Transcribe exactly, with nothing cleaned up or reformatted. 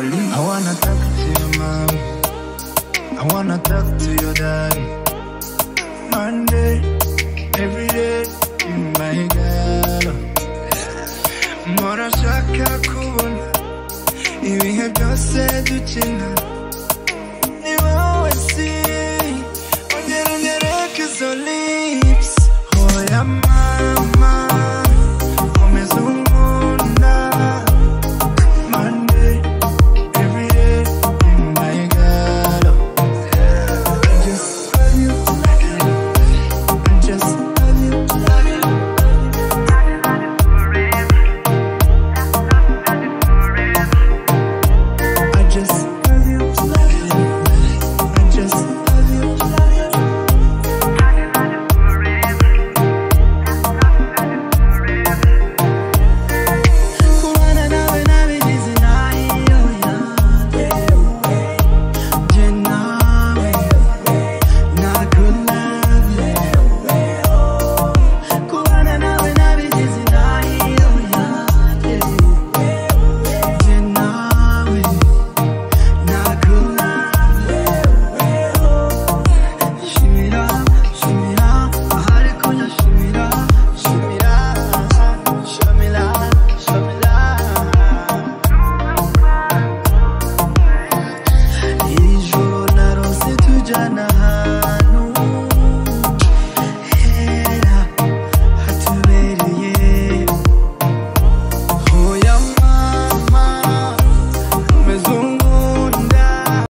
I wanna talk to your mom, I wanna talk to your daddy. Monday, every day, my girl. Mora shaka kubona ibihe byose dukina.